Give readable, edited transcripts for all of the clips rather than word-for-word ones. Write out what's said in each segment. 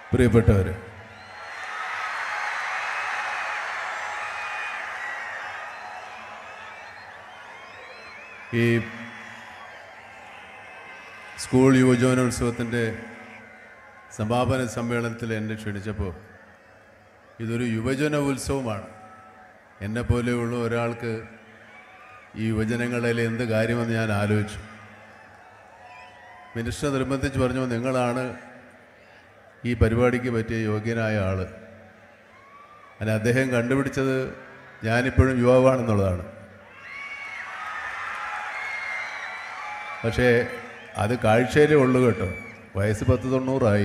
പ്രിയപ്പെട്ടവർ, ഈ സ്കൂൾ യുവജനോത്സവത്തിൻ്റെ സമാപന സമ്മേളനത്തിൽ എന്നെ ക്ഷണിച്ചപ്പോൾ ഇതൊരു യുവജന ഉത്സവമാണ്. എന്നെപ്പോലെയുള്ള ഒരാൾക്ക് ഈ യുവജനങ്ങളിൽ എന്ത് കാര്യമെന്ന് ഞാൻ ആലോചിച്ചു. മിനിസ്റ്റർ നിർബന്ധിച്ച് പറഞ്ഞു, നിങ്ങളാണ് ഈ പരിപാടിക്ക് പറ്റിയ യോഗ്യനായ ആൾ. അങ്ങനെ അദ്ദേഹം കണ്ടുപിടിച്ചത് ഞാനിപ്പോഴും യുവാവാണെന്നുള്ളതാണ്. പക്ഷേ അത് കാഴ്ചയിലേ ഉള്ളൂ കേട്ടോ. വയസ്സ് 90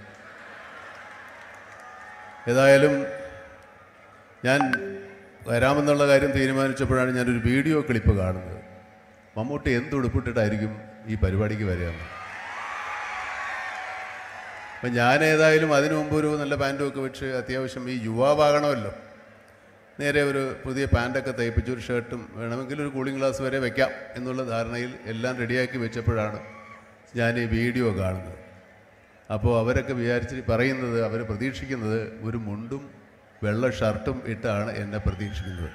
ഏതായാലും ഞാൻ വരാമെന്നുള്ള കാര്യം തീരുമാനിച്ചപ്പോഴാണ് ഞാനൊരു വീഡിയോ ക്ലിപ്പ് കാണുന്നത്. മമ്മൂട്ടി എന്തുടുപ്പിട്ടിട്ടായിരിക്കും ഈ പരിപാടിക്ക് വരികയെന്ന്. അപ്പം ഞാൻ ഏതായാലും അതിനു മുമ്പ് ഒരു നല്ല പാൻറ്റുമൊക്കെ വെച്ച് അത്യാവശ്യം ഈ യുവാവാകണമല്ലോ, നേരെ ഒരു പുതിയ പാൻറ്റൊക്കെ തയ്പ്പിച്ച് ഒരു ഷർട്ടും വേണമെങ്കിൽ ഒരു കൂളിംഗ് ഗ്ലാസ് വരെ വെക്കാം എന്നുള്ള ധാരണയിൽ എല്ലാം റെഡിയാക്കി വെച്ചപ്പോഴാണ് ഞാൻ ഈ വീഡിയോ കാണുന്നത്. അപ്പോൾ അവരൊക്കെ പറയുന്നത്, അവർ പ്രതീക്ഷിക്കുന്നത് ഒരു മുണ്ടും വെള്ള ഷർട്ടും ഇട്ടാണ് എന്നെ പ്രതീക്ഷിക്കുന്നത്.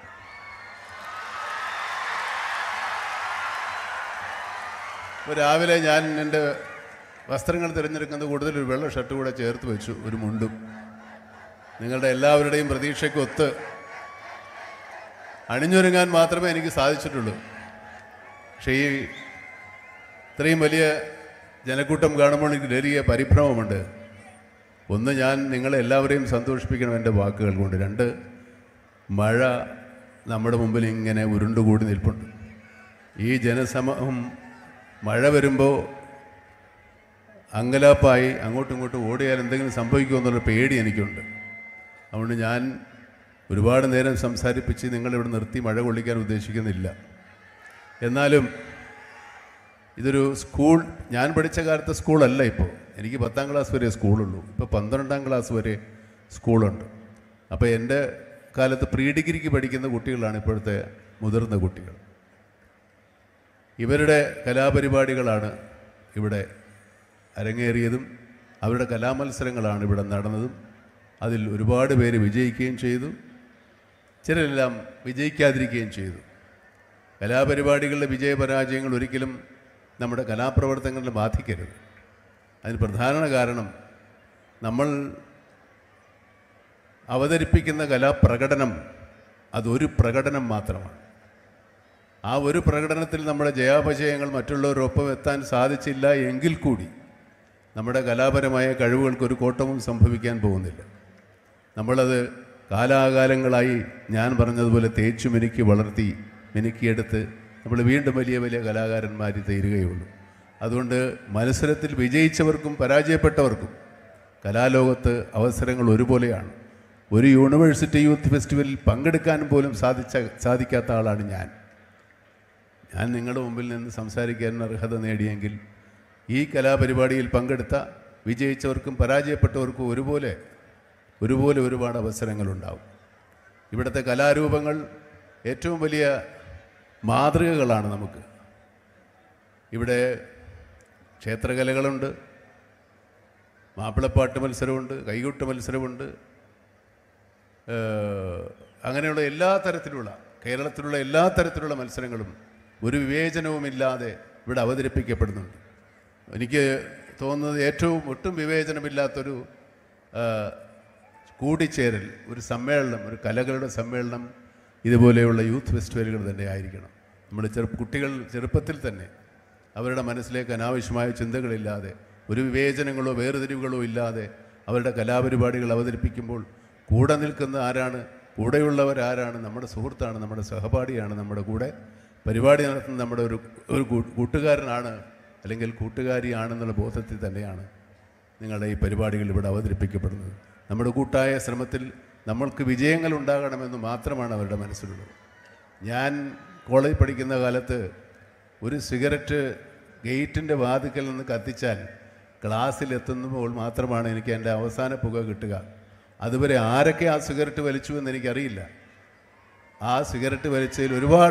അപ്പോൾ രാവിലെ ഞാൻ എൻ്റെ വസ്ത്രങ്ങൾ തിരഞ്ഞെടുക്കുന്നത് കൂടുതൽ ഒരു വെള്ള ഷർട്ട് കൂടെ ചേർത്ത് വെച്ചു, ഒരു മുണ്ടും. നിങ്ങളുടെ എല്ലാവരുടെയും പ്രതീക്ഷയ്ക്കൊത്ത് അണിഞ്ഞൊരുങ്ങാൻ മാത്രമേ എനിക്ക് സാധിച്ചിട്ടുള്ളൂ. പക്ഷേ ഈ ഇത്രയും വലിയ ജനക്കൂട്ടം കാണുമ്പോൾ എനിക്ക് വലിയ പരിഭ്രമമുണ്ട്. ഒന്ന്, ഞാൻ നിങ്ങളെല്ലാവരെയും സന്തോഷിപ്പിക്കണം എൻ്റെ വാക്കുകൾ കൊണ്ട്. രണ്ട്, മഴ നമ്മുടെ മുമ്പിൽ ഇങ്ങനെ ഉരുണ്ടുകൂടി നിൽപ്പുണ്ട്. ഈ ജനസമൂഹം മഴ വരുമ്പോൾ അങ്കലാപ്പായി അങ്ങോട്ടും ഇങ്ങോട്ടും ഓടിയാൽ എന്തെങ്കിലും സംഭവിക്കുമോ എന്നുള്ള പേടി എനിക്കുണ്ട്. അതുകൊണ്ട് ഞാൻ ഒരുപാട് നേരം സംസാരിപ്പിച്ച് നിങ്ങളിവിടെ നിർത്തി മഴ കൊള്ളിക്കാൻ ഉദ്ദേശിക്കുന്നില്ല. എന്നാലും ഇതൊരു സ്കൂൾ, ഞാൻ പഠിച്ച കാലത്തെ സ്കൂളല്ല ഇപ്പോൾ. എനിക്ക് 10ാം ക്ലാസ് വരെ സ്കൂളുള്ളൂ. ഇപ്പോൾ 12ാം ക്ലാസ് വരെ സ്കൂളുണ്ട്. അപ്പോൾ എൻ്റെ കാലത്ത് പ്രീ ഡിഗ്രിക്ക് പഠിക്കുന്ന കുട്ടികളാണ് ഇപ്പോഴത്തെ മുതിർന്ന കുട്ടികൾ. ഇവരുടെ കലാപരിപാടികളാണ് ഇവിടെ അരങ്ങേറിയതും അവരുടെ കലാമത്സരങ്ങളാണ് ഇവിടെ നടന്നതും. അതിൽ ഒരുപാട് പേര് വിജയിക്കുകയും ചെയ്തു, ചിലരെല്ലാം വിജയിക്കാതിരിക്കുകയും ചെയ്തു. കലാപരിപാടികളുടെ വിജയപരാജയങ്ങൾ ഒരിക്കലും നമ്മുടെ കലാപ്രവർത്തനങ്ങളെ ബാധിക്കരുത്. അതിന് പ്രധാന കാരണം നമ്മൾ അവതരിപ്പിക്കുന്ന കലാപ്രകടനം അതൊരു പ്രകടനം മാത്രമാണ്. ആ ഒരു പ്രകടനത്തിൽ നമ്മുടെ ജയാപജയങ്ങൾ മറ്റുള്ളവരൊപ്പം എത്താൻ സാധിച്ചില്ല എങ്കിൽ കൂടി നമ്മുടെ കലാപരമായ കഴിവുകൾക്കൊരു കോട്ടവും സംഭവിക്കാൻ പോകുന്നില്ല. നമ്മളത് കാലാകാലങ്ങളായി ഞാൻ പറഞ്ഞതുപോലെ തേച്ചു മിനുക്കി വളർത്തി മിനുക്കിയെടുത്ത് നമ്മൾ വീണ്ടും വലിയ വലിയ കലാകാരന്മാർ തീരുകയുള്ളൂ. അതുകൊണ്ട് മത്സരത്തിൽ വിജയിച്ചവർക്കും പരാജയപ്പെട്ടവർക്കും കലാലോകത്ത് അവസരങ്ങൾ ഒരുപോലെയാണ്. ഒരു യൂണിവേഴ്സിറ്റി യൂത്ത് ഫെസ്റ്റിവലിൽ പങ്കെടുക്കാൻ പോലും സാധിക്കാത്ത ആളാണ് ഞാൻ. നിങ്ങളുടെ മുമ്പിൽ നിന്ന് സംസാരിക്കാൻ അർഹത നേടിയെങ്കിൽ ഈ കലാപരിപാടിയിൽ പങ്കെടുത്ത വിജയിച്ചവർക്കും പരാജയപ്പെട്ടവർക്കും ഒരുപോലെ ഒരുപാട് അവസരങ്ങളുണ്ടാവും. ഇവിടുത്തെ കലാരൂപങ്ങൾ ഏറ്റവും വലിയ മാതൃകകളാണ് നമുക്ക്. ഇവിടെ ക്ഷേത്രകലകളുണ്ട്, മാപ്പിളപ്പാട്ട് മത്സരമുണ്ട്, കൈകൊട്ട് മത്സരമുണ്ട്. അങ്ങനെയുള്ള എല്ലാ തരത്തിലുള്ള കേരളത്തിലുള്ള എല്ലാ തരത്തിലുള്ള മത്സരങ്ങളും ഒരു വിവേചനവുമില്ലാതെ ഇവിടെ അവതരിപ്പിക്കപ്പെടുന്നുണ്ട്. എനിക്ക് തോന്നുന്നത് ഏറ്റവും ഒട്ടും വിവേചനമില്ലാത്തൊരു കൂടിച്ചേരൽ, ഒരു സമ്മേളനം, ഒരു കലകളുടെ സമ്മേളനം ഇതുപോലെയുള്ള യൂത്ത് ഫെസ്റ്റിവലുകൾ തന്നെ ആയിരിക്കണം. നമ്മൾ കുട്ടികൾ ചെറുപ്പത്തിൽ തന്നെ അവരുടെ മനസ്സിലേക്ക് അനാവശ്യമായ ചിന്തകളില്ലാതെ, ഒരു വിവേചനങ്ങളോ വേർതിരിവുകളോ ഇല്ലാതെ അവരുടെ കലാപരിപാടികൾ അവതരിപ്പിക്കുമ്പോൾ കൂടെ നിൽക്കുന്ന ആരാണ്, കൂടെയുള്ളവരാരാണ്? നമ്മുടെ സുഹൃത്താണ്, നമ്മുടെ സഹപാഠിയാണ്, നമ്മുടെ കൂടെ പരിപാടി നടത്തുന്ന നമ്മുടെ ഒരു കൂട്ടുകാരനാണ് അല്ലെങ്കിൽ കൂട്ടുകാരിയാണെന്നുള്ള ബോധത്തിൽ തന്നെയാണ് നിങ്ങളുടെ ഈ പരിപാടികൾ ഇവിടെ അവതരിപ്പിക്കപ്പെടുന്നത്. നമ്മുടെ കൂട്ടായ ശ്രമത്തിൽ നമ്മൾക്ക് വിജയങ്ങൾ ഉണ്ടാകണമെന്ന് മാത്രമാണ് അവരുടെ മനസ്സിലുള്ളത്. ഞാൻ കോളേജിൽ പഠിക്കുന്ന കാലത്ത് ഒരു സിഗരറ്റ് ഗേറ്റിൻ്റെ വാതിക്കൽ നിന്ന് കത്തിച്ചാൽ ക്ലാസ്സിലെത്തുമ്പോൾ മാത്രമാണ് എനിക്ക് എൻ്റെ അവസാന പുക കിട്ടുക. അതുവരെ ആരൊക്കെ ആ സിഗരറ്റ് വലിച്ചു എന്ന് എനിക്കറിയില്ല. ആ സിഗരറ്റ് വലിച്ചതിൽ ഒരുപാട്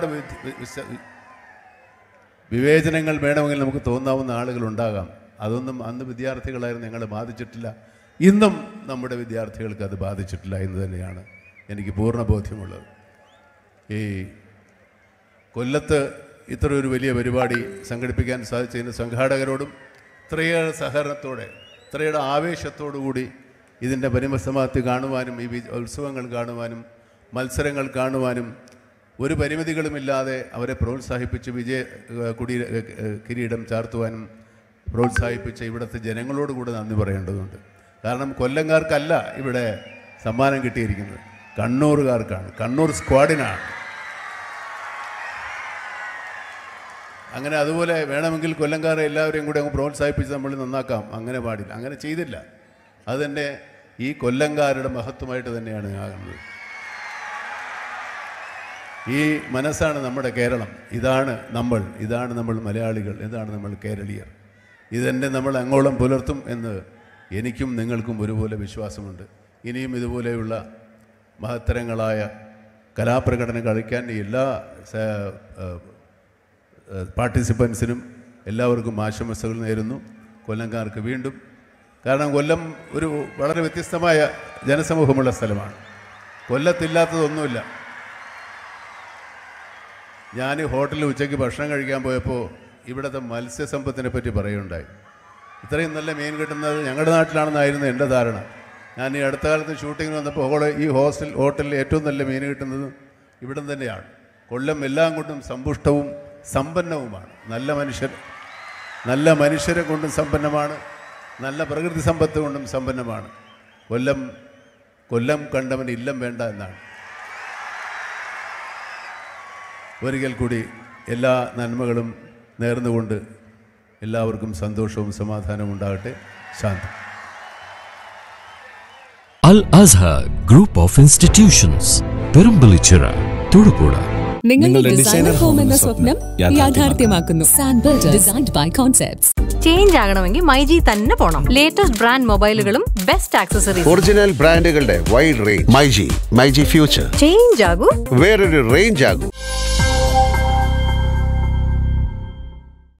വിവേചനങ്ങൾ വേണമെങ്കിൽ നമുക്ക് തോന്നാവുന്ന ആളുകളുണ്ടാകാം. അതൊന്നും അന്ന് വിദ്യാർത്ഥികളായിരുന്നു ഞങ്ങളെ ബാധിച്ചിട്ടില്ല ഇന്നും നമ്മുടെ വിദ്യാർത്ഥികൾക്ക് അത് ബാധിച്ചിട്ടില്ല എന്ന് തന്നെയാണ് എനിക്ക് പൂർണ്ണ ബോധ്യമുള്ളത്. ഈ കൊല്ലത്ത് ഇത്ര ഒരു വലിയ പരിപാടി സംഘടിപ്പിക്കാൻ സാധിച്ചതിന് സംഘാടകരോടും ഇത്രയേറെ സഹകരണത്തോടെ ഇത്രയേറെ ആവേശത്തോടു കൂടി ഇതിൻ്റെ പരിസമാപ്തി കാണുവാനും ഈ ഉത്സവങ്ങൾ കാണുവാനും മത്സരങ്ങൾ കാണുവാനും ഒരു പരിമിതികളുമില്ലാതെ അവരെ പ്രോത്സാഹിപ്പിച്ച് കിരീടം ചാർത്തുവാനും പ്രോത്സാഹിപ്പിച്ച ഇവിടുത്തെ ജനങ്ങളോട് കൂടെ നന്ദി പറയേണ്ടതുണ്ട്. കാരണം കൊല്ലംകാർക്കല്ല ഇവിടെ സമ്മാനം കിട്ടിയിരിക്കുന്നത്, കണ്ണൂറുകാർക്കാണ്, കണ്ണൂർ സ്ക്വാഡിനാണ്. അങ്ങനെ അതുപോലെ വേണമെങ്കിൽ കൊല്ലംകാരെ എല്ലാവരെയും കൂടെ അങ്ങ് പ്രോത്സാഹിപ്പിച്ച് നമ്മൾ നന്നാക്കാം, അങ്ങനെ പാടില്ല, അങ്ങനെ ചെയ്തില്ല. അത് തന്നെ ഈ കൊല്ലംകാരുടെ മഹത്വമായിട്ട് തന്നെയാണ് കാണുന്നത്. ഈ മനസ്സാണ് നമ്മുടെ കേരളം, ഇതാണ് നമ്മൾ മലയാളികൾ, ഇതാണ് നമ്മൾ കേരളീയർ. ഇതെന്നെ നമ്മൾ അങ്ങോളം പുലർത്തും എന്ന് എനിക്കും നിങ്ങൾക്കും ഒരുപോലെ വിശ്വാസമുണ്ട്. ഇനിയും ഇതുപോലെയുള്ള മഹത്തരങ്ങളായ കലാപ്രകടനം കളിക്കാൻ എല്ലാ പാർട്ടിസിപ്പൻസിനും എല്ലാവർക്കും ആശംസകൾ നേരുന്നു. കൊല്ലംകാർക്ക് വീണ്ടും, കാരണം കൊല്ലം ഒരു വളരെ വ്യത്യസ്തമായ ജനസമൂഹമുള്ള സ്ഥലമാണ്. കൊല്ലത്തില്ലാത്തതൊന്നുമില്ല. ഞാൻ ഹോട്ടലിൽ ഉച്ചയ്ക്ക് ഭക്ഷണം കഴിക്കാൻ പോയപ്പോൾ ഇവിടുത്തെ മത്സ്യസമ്പത്തിനെ പറ്റി പറയുകയുണ്ടായി. ഇത്രയും നല്ല മീൻ കിട്ടുന്നത് ഞങ്ങളുടെ നാട്ടിലാണെന്നായിരുന്നു എൻ്റെ ധാരണ. ഞാൻ ഈ അടുത്ത കാലത്ത് ഷൂട്ടിങ്ങിന് വന്നപ്പോൾ ഈ ഹോട്ടലിൽ ഏറ്റവും നല്ല മീൻ കിട്ടുന്നത് ഇവിടം തന്നെയാണ്. കൊല്ലം എല്ലാം കൊണ്ടും സമ്പുഷ്ടവും സമ്പന്നവുമാണ്. നല്ല മനുഷ്യരെ കൊണ്ടും സമ്പന്നമാണ്, നല്ല പ്രകൃതി സമ്പത്ത് കൊണ്ടും സമ്പന്നമാണ്. കൊല്ലം കണ്ടവൻ ഇല്ലം വേണ്ട എന്നാണ്. ഒരിക്കൽ കൂടി എല്ലാ നന്മകളും നേർന്നുകൊണ്ട് എല്ലാവർക്കും സന്തോഷവും സമാധാനവും ഉണ്ടാകട്ടെ. ശാന്തി. Al Azhar Group of Institutions, Perumpillichira, Thodupuzha. നിങ്ങളുടെ ഡിസൈനർ ഹോം എന്ന സ്വപ്നം യാഥാർത്ഥ്യമാക്കുന്നു. Sanbuild, designed by concepts. Change ആകണമെങ്കിൽ മൈജി തന്നെ പോണം. ലേറ്റസ്റ്റ് ബ്രാൻഡ് മൊബൈലുകളും ബെസ്റ്റ് ആക്സസറീസ്, ഒറിജിനൽ ബ്രാൻഡുകളുടെ wide range. MyG future. Change ആകൂ, വേറൊരു റേഞ്ച് ആകൂ.